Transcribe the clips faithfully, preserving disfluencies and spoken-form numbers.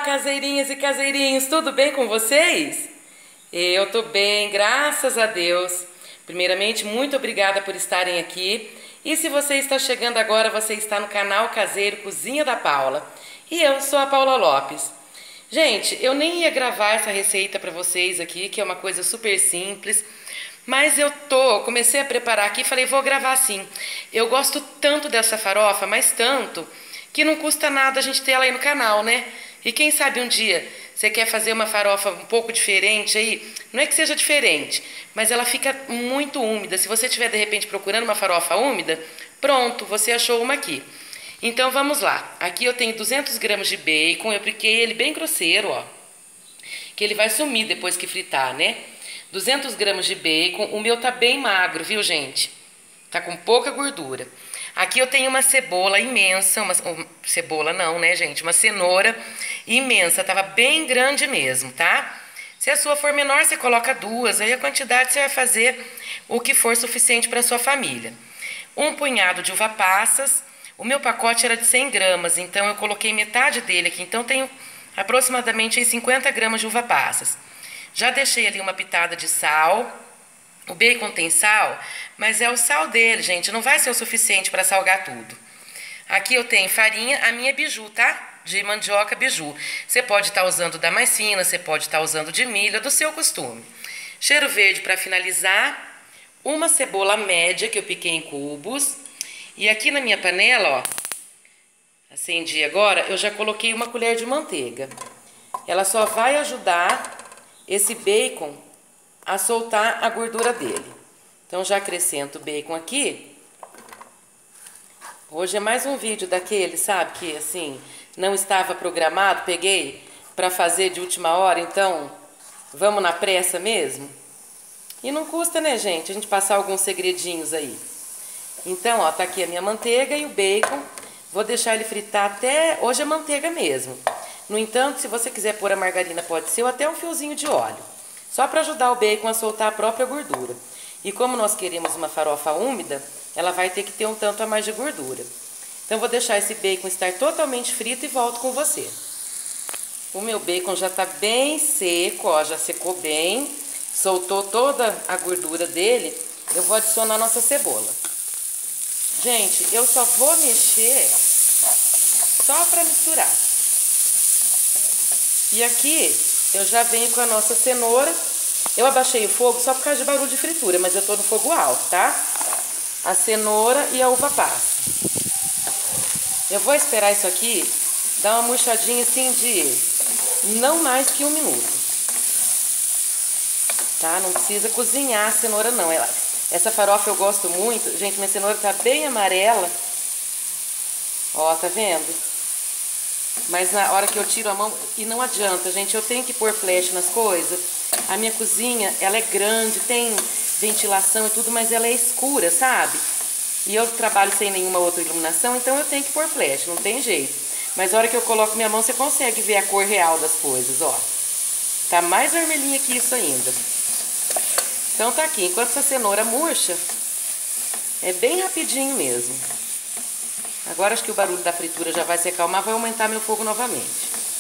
caseirinhas e caseirinhos, tudo bem com vocês? Eu tô bem, graças a Deus. Primeiramente, muito obrigada por estarem aqui. E se você está chegando agora, você está no canal Caseiro Cozinha da Paula. E eu sou a Paula Lopes. Gente, eu nem ia gravar essa receita para vocês aqui, que é uma coisa super simples. Mas eu tô, comecei a preparar aqui e falei, vou gravar sim. Eu gosto tanto dessa farofa, mas tanto, que não custa nada a gente ter ela aí no canal, né? E quem sabe um dia você quer fazer uma farofa um pouco diferente aí, não é que seja diferente, mas ela fica muito úmida. Se você estiver de repente procurando uma farofa úmida, pronto, você achou uma aqui. Então vamos lá. Aqui eu tenho duzentos gramas de bacon, eu piquei ele bem grosseiro, ó. Que ele vai sumir depois que fritar, né? duzentos gramas de bacon, o meu tá bem magro, viu, gente? Tá com pouca gordura. Aqui eu tenho uma cebola imensa, uma cebola não, né, gente? Uma cenoura imensa, tava bem grande mesmo, tá? Se a sua for menor, você coloca duas, aí a quantidade você vai fazer o que for suficiente para sua família. Um punhado de uva passas, o meu pacote era de cem gramas, então eu coloquei metade dele aqui, então tenho aproximadamente cinquenta gramas de uva passas. Já deixei ali uma pitada de sal. O bacon tem sal, mas é o sal dele, gente. Não vai ser o suficiente para salgar tudo. Aqui eu tenho farinha, a minha é biju, tá? De mandioca biju. Você pode estar usando da mais fina, você pode estar usando de milho, é do seu costume. Cheiro verde para finalizar. Uma cebola média que eu piquei em cubos. E aqui na minha panela, ó, acendi agora, eu já coloquei uma colher de manteiga. Ela só vai ajudar esse bacon a soltar a gordura dele. Então já acrescento o bacon aqui. Hoje é mais um vídeo daquele, sabe, que assim, não estava programado, peguei para fazer de última hora, então vamos na pressa mesmo. E não custa, né, gente, a gente passar alguns segredinhos aí. Então, ó, tá aqui a minha manteiga e o bacon. Vou deixar ele fritar até... Hoje é manteiga mesmo. No entanto, se você quiser pôr a margarina, pode ser, ou até um fiozinho de óleo. Só para ajudar o bacon a soltar a própria gordura. E como nós queremos uma farofa úmida, ela vai ter que ter um tanto a mais de gordura. Então, vou deixar esse bacon estar totalmente frito e volto com você. O meu bacon já está bem seco, ó, já secou bem. Soltou toda a gordura dele. Eu vou adicionar a nossa cebola. Gente, eu só vou mexer só para misturar. E aqui eu já venho com a nossa cenoura. Eu abaixei o fogo só por causa de barulho de fritura, mas eu tô no fogo alto, tá? A cenoura e a uva passa. Eu vou esperar isso aqui dar uma murchadinha assim de não mais que um minuto. Tá? Não precisa cozinhar a cenoura não. Ela, essa farofa eu gosto muito. Gente, minha cenoura tá bem amarela. Ó, tá vendo? Mas na hora que eu tiro a mão, e não adianta, gente, eu tenho que pôr flash nas coisas. A minha cozinha, ela é grande, tem ventilação e tudo, mas ela é escura, sabe? E eu trabalho sem nenhuma outra iluminação, então eu tenho que pôr flash, não tem jeito. Mas na hora que eu coloco minha mão, você consegue ver a cor real das coisas, ó. Tá mais vermelhinha que isso ainda. Então tá aqui, enquanto essa cenoura murcha, é bem rapidinho mesmo. Agora acho que o barulho da fritura já vai se acalmar, vai aumentar meu fogo novamente.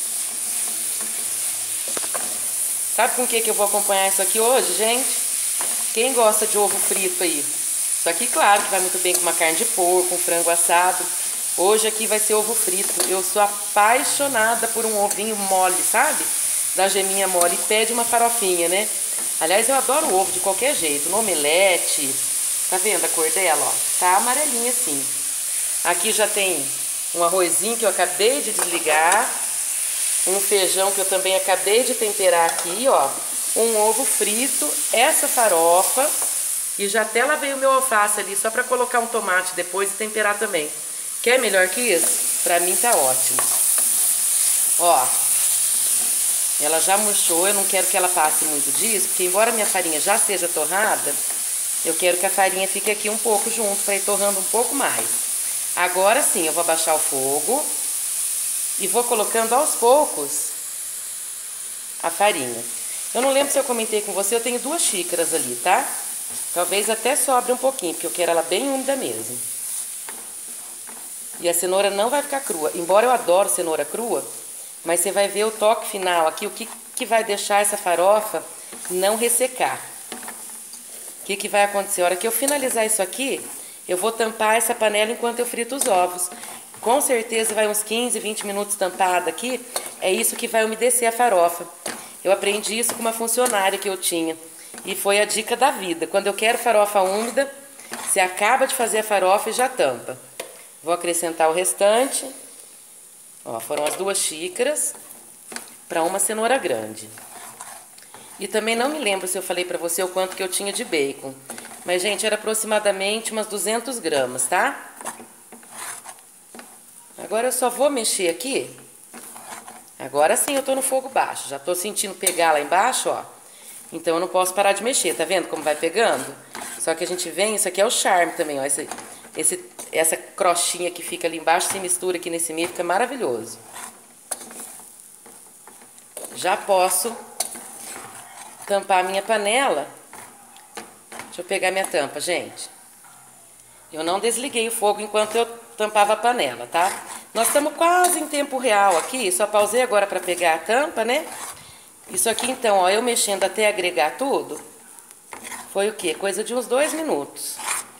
Sabe com o que que eu vou acompanhar isso aqui hoje, gente? Quem gosta de ovo frito aí? Isso aqui, claro, que vai muito bem com uma carne de porco, um frango assado. Hoje aqui vai ser ovo frito. Eu sou apaixonada por um ovinho mole, sabe? Da geminha mole. E pede uma farofinha, né? Aliás, eu adoro o ovo de qualquer jeito. No omelete. Tá vendo a cor dela, ó? Tá amarelinha assim. Aqui já tem um arrozinho que eu acabei de desligar, um feijão que eu também acabei de temperar aqui, ó, um ovo frito, essa farofa, e já até lavei o meu alface ali, só para colocar um tomate depois e temperar também. Quer melhor que isso? Pra mim tá ótimo. Ó, ela já murchou, eu não quero que ela passe muito disso, porque embora minha farinha já seja torrada, eu quero que a farinha fique aqui um pouco junto, para ir torrando um pouco mais. Agora sim, eu vou abaixar o fogo e vou colocando aos poucos a farinha. Eu não lembro se eu comentei com você, eu tenho duas xícaras ali, tá? Talvez até sobre um pouquinho, porque eu quero ela bem úmida mesmo. E a cenoura não vai ficar crua. Embora eu adoro cenoura crua, mas você vai ver o toque final aqui, o que, que vai deixar essa farofa não ressecar. O que, que vai acontecer? A hora que eu finalizar isso aqui, eu vou tampar essa panela enquanto eu frito os ovos. Com certeza vai uns quinze, vinte minutos tampada aqui, é isso que vai umedecer a farofa. Eu aprendi isso com uma funcionária que eu tinha e foi a dica da vida. Quando eu quero farofa úmida, você acaba de fazer a farofa e já tampa. Vou acrescentar o restante. Ó, foram as duas xícaras para uma cenoura grande. E também não me lembro se eu falei para você o quanto que eu tinha de bacon. Mas, gente, era aproximadamente umas duzentas gramas, tá? Agora eu só vou mexer aqui. Agora sim eu tô no fogo baixo. Já tô sentindo pegar lá embaixo, ó. Então eu não posso parar de mexer, tá vendo como vai pegando? Só que a gente vem, isso aqui é o charme também, ó. Esse, esse, essa crochinha que fica ali embaixo se mistura aqui nesse meio, fica maravilhoso. Já posso tampar a minha panela. Deixa eu pegar minha tampa, gente. Eu não desliguei o fogo enquanto eu tampava a panela, tá? Nós estamos quase em tempo real aqui, só pausei agora para pegar a tampa, né? Isso aqui então, ó, eu mexendo até agregar tudo, foi o quê? Coisa de uns dois minutos.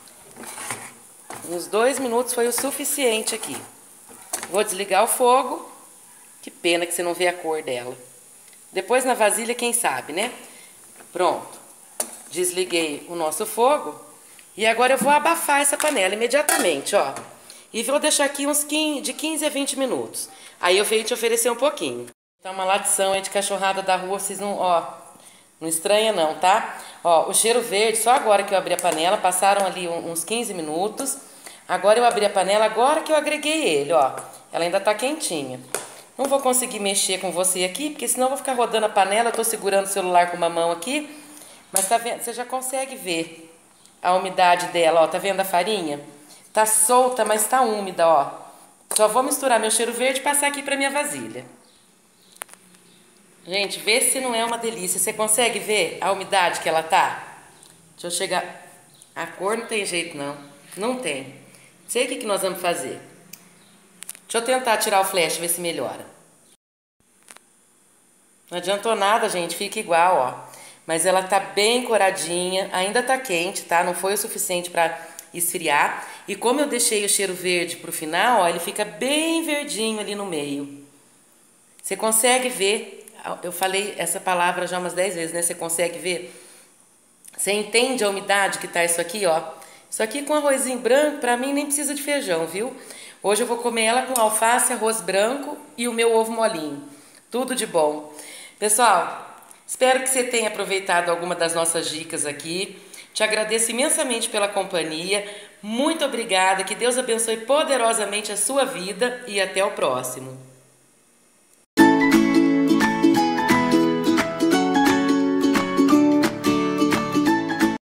Uns dois minutos foi o suficiente aqui. Vou desligar o fogo. Que pena que você não vê a cor dela. Depois na vasilha, quem sabe, né? Pronto. Desliguei o nosso fogo. E agora eu vou abafar essa panela imediatamente, ó. E vou deixar aqui uns quinze, de quinze a vinte minutos. Aí eu venho te oferecer um pouquinho. Tá uma latição aí de cachorrada da rua, vocês não, ó, não estranha não, tá? Ó, o cheiro verde, só agora que eu abri a panela, passaram ali uns quinze minutos. Agora eu abri a panela, agora que eu agreguei ele, ó. Ela ainda tá quentinha. Não vou conseguir mexer com você aqui, porque senão eu vou ficar rodando a panela. Eu tô segurando o celular com uma mão aqui. Mas tá vendo? Você já consegue ver a umidade dela, ó. Tá vendo a farinha? Tá solta, mas tá úmida, ó. Só vou misturar meu cheiro verde e passar aqui pra minha vasilha. Gente, vê se não é uma delícia. Você consegue ver a umidade que ela tá? Deixa eu chegar... A cor não tem jeito, não. Não tem. Sei o que, que nós vamos fazer. Deixa eu tentar tirar o flash, ver se melhora. Não adiantou nada, gente. Fica igual, ó. Mas ela tá bem coradinha. Ainda tá quente, tá? Não foi o suficiente pra esfriar. E como eu deixei o cheiro verde pro final, ó, ele fica bem verdinho ali no meio. Você consegue ver... Eu falei essa palavra já umas dez vezes, né? Você consegue ver? Você entende a umidade que tá isso aqui, ó? Isso aqui com arrozinho branco, pra mim, nem precisa de feijão, viu? Hoje eu vou comer ela com alface, arroz branco e o meu ovo molinho. Tudo de bom. Pessoal, espero que você tenha aproveitado alguma das nossas dicas aqui. Te agradeço imensamente pela companhia. Muito obrigada. Que Deus abençoe poderosamente a sua vida e até o próximo.